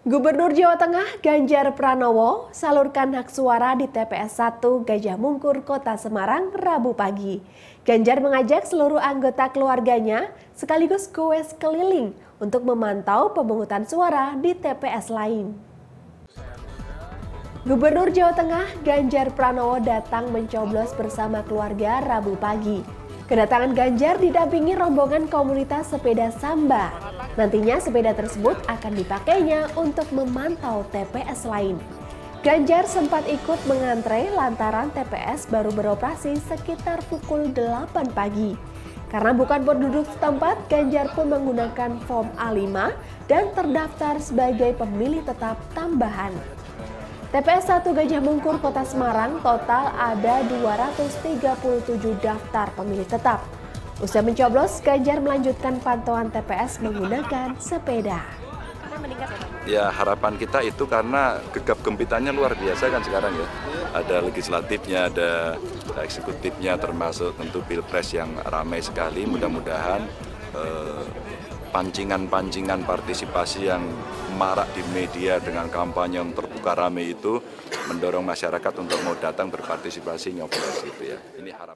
Gubernur Jawa Tengah Ganjar Pranowo salurkan hak suara di TPS 1 Gajah Mungkur, Kota Semarang, Rabu pagi. Ganjar mengajak seluruh anggota keluarganya sekaligus goes keliling untuk memantau pemungutan suara di TPS lain. Gubernur Jawa Tengah Ganjar Pranowo datang mencoblos bersama keluarga Rabu pagi. Kedatangan Ganjar didampingi rombongan komunitas sepeda Samba. Nantinya sepeda tersebut akan dipakainya untuk memantau TPS lain. Ganjar sempat ikut mengantre lantaran TPS baru beroperasi sekitar pukul 8 pagi. Karena bukan penduduk setempat, Ganjar pun menggunakan form A5 dan terdaftar sebagai pemilih tetap tambahan. TPS 1 Gajah Mungkur, Kota Semarang, total ada 237 daftar pemilih tetap. Usai mencoblos, Ganjar melanjutkan pantauan TPS menggunakan sepeda. Ya, harapan kita itu karena gegap gempitannya luar biasa kan sekarang ya. Ada legislatifnya, ada eksekutifnya, termasuk tentu Pilpres yang ramai sekali. Mudah-mudahan pancingan-pancingan partisipasi yang marak di media dengan kampanye yang terbuka ramai itu mendorong masyarakat untuk mau datang berpartisipasi nyoblos itu ya. Ini harapan.